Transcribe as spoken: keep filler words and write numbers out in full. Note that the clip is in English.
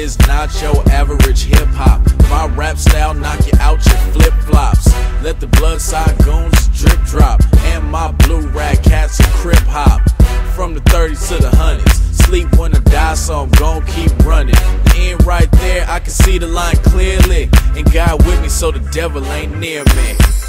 is not your average hip-hop. My rap style knock you out your flip-flops. Let the blood side goons drip drop, and my blue rag cats will crip hop. From the thirties to the hundreds, sleep when I die, so I'm gon' keep running. The end right there, I can see the line clearly, and God with me, so the devil ain't near me.